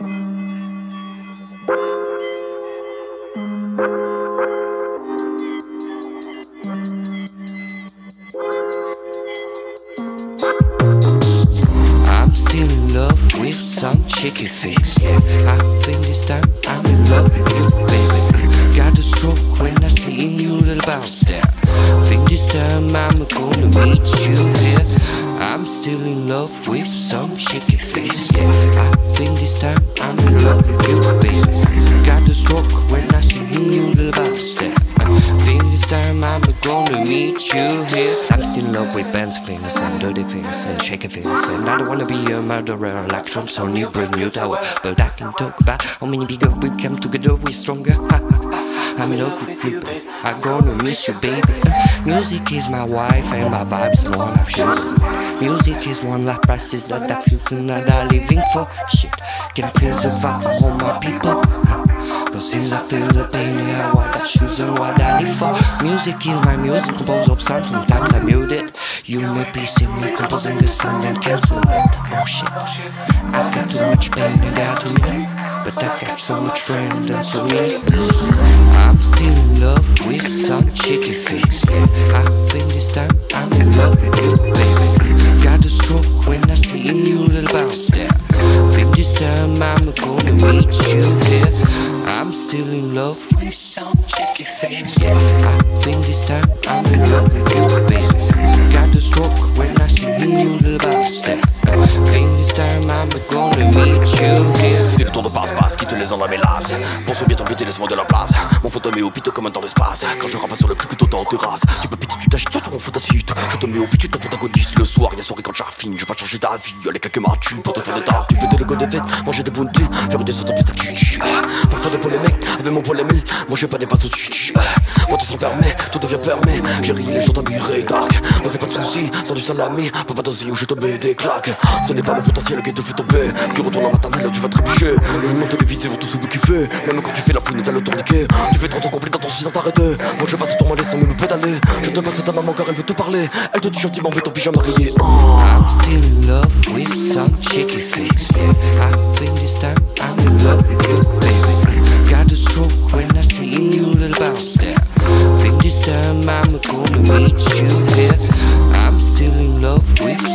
I'm still in love with some cheeky things, yeah. I think this time I'm in love with you, baby. Got a stroke when I see you little bounce there. Think this time I'm gonna meet you here. I'm still in love with some cheeky things, yeah. I think this time I'm in love with you, baby. Got a stroke when I see you little bounce there. Think this time I'm gonna meet you here. I'm still in love with bad things and dirty things and shaky things, and I don't wanna be a murderer like Trump's on new brand new tower. But I can talk about how many bigger we come together, we're stronger. I'm in love with you, babe. I'm gonna miss you, baby. Music is my wife and my vibes and one life shoes. Music is one life prices that I feel tonight I'm living for. Shit, can feel the vibe from all my people. But since I feel the pain, yeah, what I choose and what I live for. Music is my music, composed of sound, sometimes I mute it. You may be seeing me composing the sound and cancel it. Oh shit, I got too much pain, I got too many, but I got so much friend and so many. I'm still in love with some cheeky things, yeah. I think this time I'm in love with you, baby. Got a stroke when I see you little bounce there. Think this time I'm gonna meet you here. I'm still in love with some cheeky things, yeah. I think this time I'm in love with you, baby. Got a stroke when I see you little bounce there. Think this time I'm gonna meet you here. C'est le tour de passe-passe qui te laisse dans la mélasse. Pense bien t'embêter, laisse-moi de la place. Mon fauteuil met au piteux comme un dans l'espace. Quand je rapasse sur le cul que t'entends en terrasse, tu peux piter, tu t'agites, toi on fout ta suite. Je te mets au piteux, ton protagoniste le soir. Y'a soirée quand j'affine, je vais changer ta vie. Allez, quelques martules pour te faire des tas. Tu peux le go des fêtes, manger des bounties, faire des sauts en piste que tu pour faire des polémiques, avec mon polémique, moi j'ai pas des passes au sushi. Moi tout s'enfermer, tout devient permis. J'ai ri les jours t'habillerai dark. Ne fais pas de soucis, sans du salami. Peux pas doser où je te mets des claques. Ce n'est pas mon potentiel qui te fait tomber. Tu retournes en maternelle, tu vas trébucher. Le monde télévisé vont tous kiffer. Même quand tu fais la fouine, t'as le tourniquet. Tu fais 30 ans complet dans ton 6 ans t'arrêter. Moi je passe ton mal sans me pédaler. Je te passe ta maman car elle veut te parler. Elle te dit gentiment, mais ton pyjama rayé. I'm still in love with some cheeky things, yeah. I think this time I'm in love with you, baby. Got a stroke when I see you little bounce there. Think this time I'm gonna meet you here. I'm still in love with